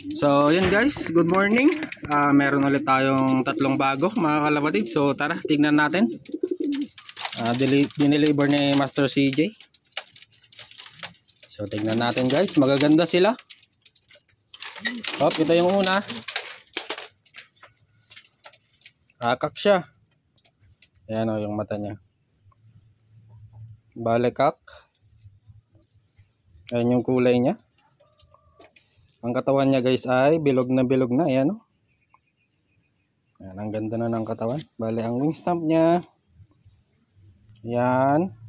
So yun guys, good morning. Meron ulit tayong tatlong bago mga kalapatid. So tara, tignan natin. Dineliver ni Master CJ. So tignan natin guys, magaganda sila. Ito yung una. Kak siya. Ayan o yung mata niya. Balekak. Ayan yung kulay niya. Ang katawan niya guys ay bilog na ayan o. Ayan, ang ganda na ng katawan. Bale ang wing stamp niya. Ayan.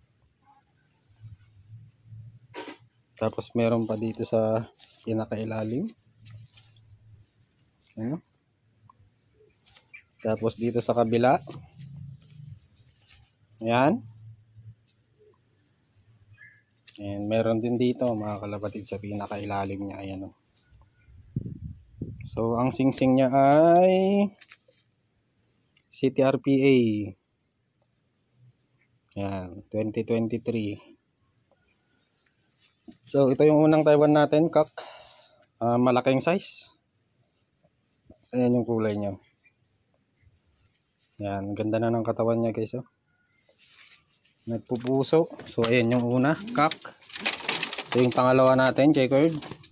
Tapos meron pa dito sa pinakailalim. Ayan o. Tapos dito sa kabila. Ayan. And meron din dito mga kalapatid sa pinakailalim niya. Ayan o. So ang singsing niya ay CTRPA. Ayan, 2023. So ito yung unang Taiwan natin, kak. Malaking size. Ayan yung kulay niya. Ayan, ganda na ng katawan niya guys. Nagpupuso. So ayan yung una, kak. Ito yung pangalawa natin, checkered.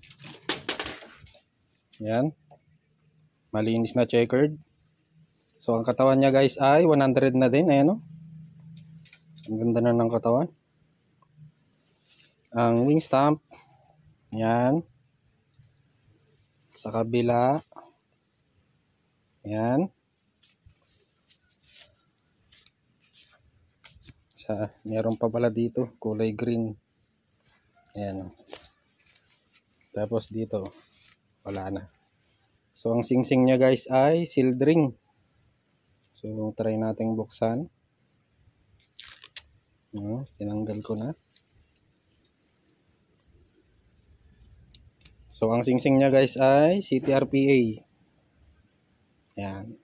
Ayan. Malinis na checkered. So ang katawan niya guys ay 100 na din. Ayan o. Ang ganda na ng katawan. Ang wing stamp. Ayan. Sa kabila. Ayan. Meron pa pala dito kulay green. Ayan. Tapos dito wala na. So ang singsing niya guys ay sealed ring. So try nating buksan. Tinanggal ko na. So ang singsing niya guys ay CTRPA. Ayan.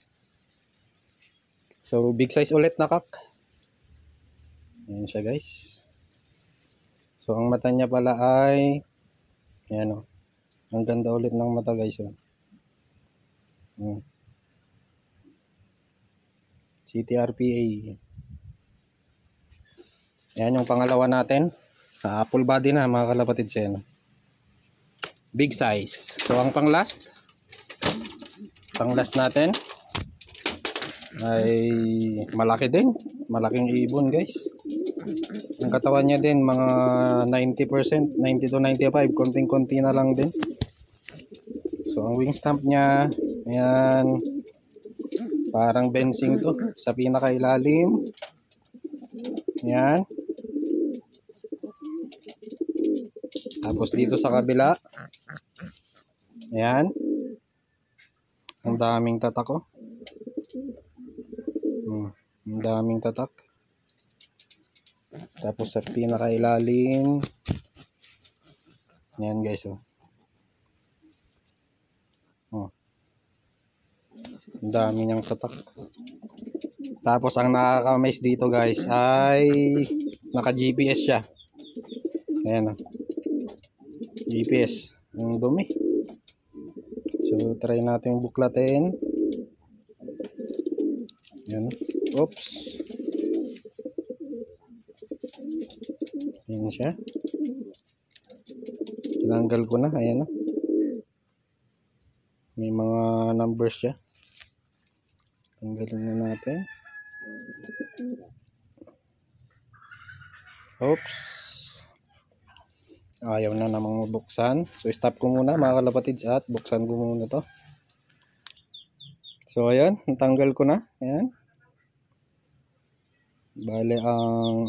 So big size ulit na kak. Ayan siya guys. So ang mata niya pala ay ayan o. Ang ganda ulit ng mata guys o. CTRPA. Ayan yung pangalawa natin. Full body na mga kalapatid siya. Big size. So ang pang last natin ay malaki din. Malaking ibon guys. Ang katawan niya din mga 90%, 90 to 95, konting-konti na lang din. So ang wing stamp niya, ayan, parang bensing to sa pinakailalim. Ayan. Tapos dito sa kabila, ayan, ang daming tatak ko. Ang daming tatak. Tapos sa pinakailalim, ayan guys o. Ang dami niyang tatak. Tapos ang nakaka-amaze dito guys ay naka GPS siya. Ayan o. GPS. Ang dumi. So try natin buklatin. Ayan. Oops. Ayan siya. Tinanggal ko na. Ayan o. May mga numbers siya. Tanggalin na natin. Oops. Ayaw na namang mabuksan. So stop ko muna mga kalapatids at buksan ko muna to. So ayan, natanggal ko na. Ayan. Bale ang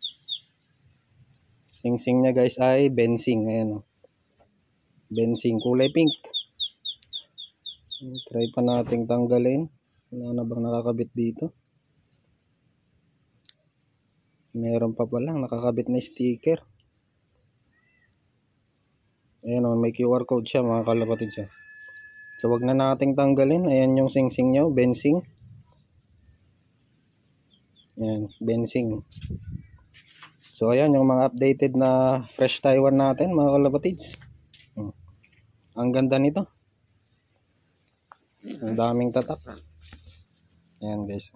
singsing niya guys ay bensing. Ayan o. Bensing kulay pink. Try pa nating tanggalin. Wala na bang nakakabit dito? Meron pa palang nakakabit na sticker. Ayan o, may QR code siya mga kalapatid siya. So wag na nating tanggalin. Ayan yung singsing nyo, bensing. Ayan, bensing. So ayan yung mga updated na fresh Taiwan natin mga kalapatids. Ang ganda nito. Ang daming tatak. Ayan guys.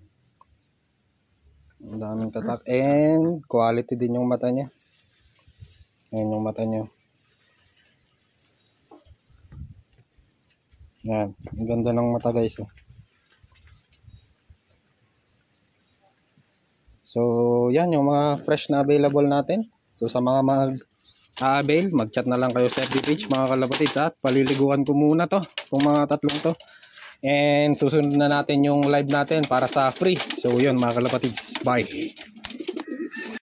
Ang daming tatak. And quality din yung mata niya. Ayan yung mata niya. Ayan. Ang ganda ng mata guys. So yan yung mga fresh na available natin. So sa mga mag-avail, mag-chat na lang kayo sa FB page mga kalapatids, at paliliguan ko muna to, itong mga tatlong to. And susunod na natin yung live natin para sa free. So yun mga kalapatids, bye.